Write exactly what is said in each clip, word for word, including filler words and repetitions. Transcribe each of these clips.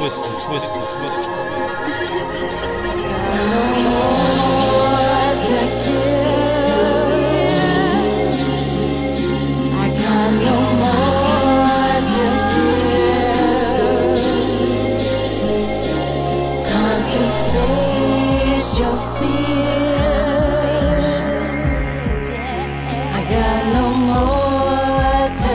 twisted, twisted, twisted. Got no more to give. I got no more to give. Time to face your fears. I got no more to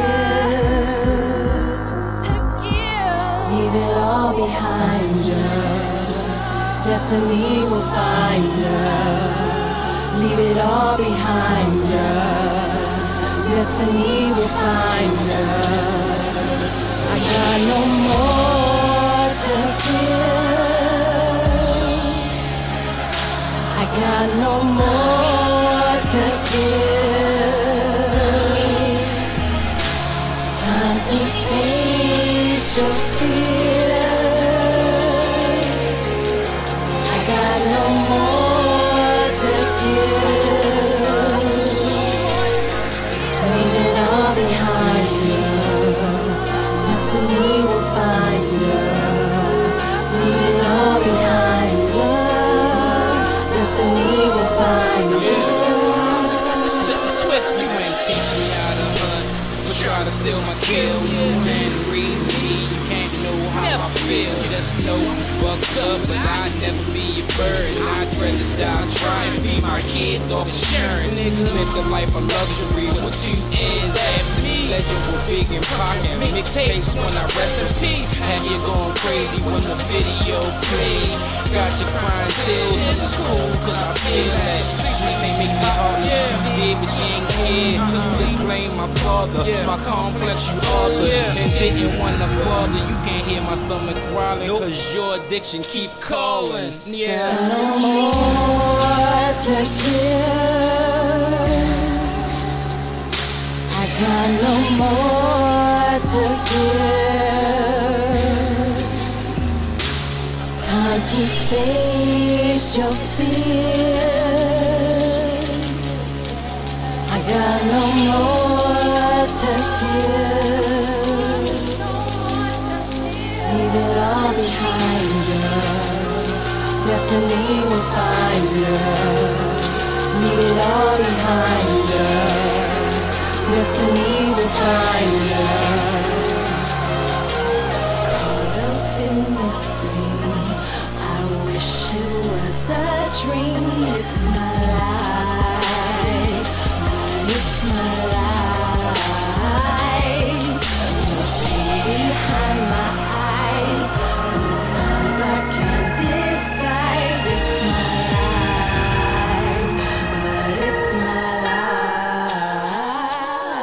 give. Leave it all behind you. Destiny will find you. Leave it all behind you. Destiny will find you. I got no more to give. I got no more to give. Time to face your fear. Try to steal my kill, and reason me, you can't know how I feel. Just know I'm fucked up, but I'd never be your burden. I'd rather die trying to feed my kids off insurance. Live the life of luxury with two ends after me. Legend was big and pocket, mixtapes when I rest in peace. Have you going crazy when the video played? Got your crying till this is cool, cause I feel that streets ain't make me hard. You did, but she ain't care. Just blame my father, my complex you author, and didn't wanna bother. You can't hear my stomach growling, cause your addiction keep calling. Yeah. Got no more to give. I got no more to give. Time to face your fear. I got no more to give. Leave it all behind you. Destiny will find you. Leave it all behind you. Destiny will find you. Caught up in this thing, I wish it was a dream. It's my life, it's my life. The pain behind my eyes, sometimes I can't disguise. It's my life, but it's my life.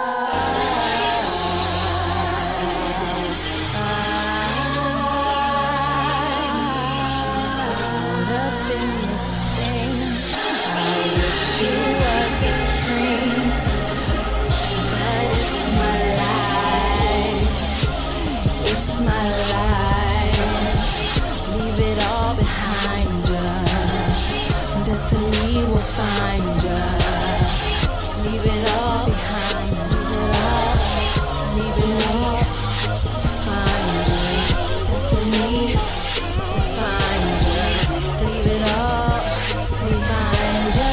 Caught up in this thing, I wish it was a dream, but it's my life, it's my life. Leave it all behind you. Destiny will find you. Leave it all behind. Leave it all. Leave it all. Find you. Destiny will find you. Leave it all behind you.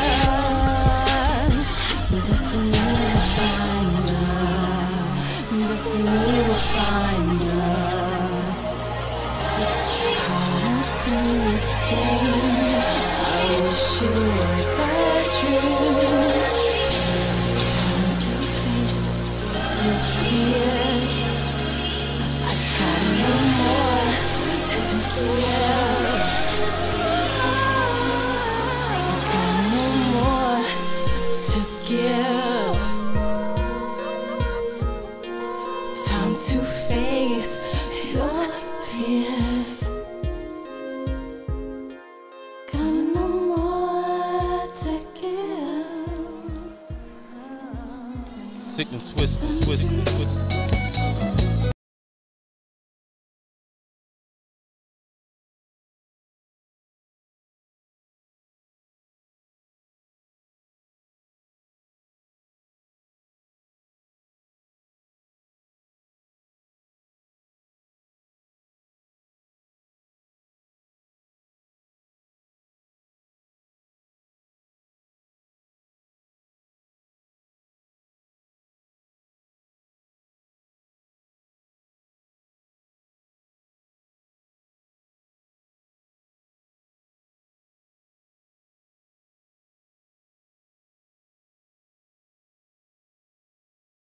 Destiny will find you. Destiny will find you. Caught up in this thing, I wish it was a dream. Time to face your fears. I got no more to give. I got no more to give. Time to face your fears. Got no more to give. Sick and twisted.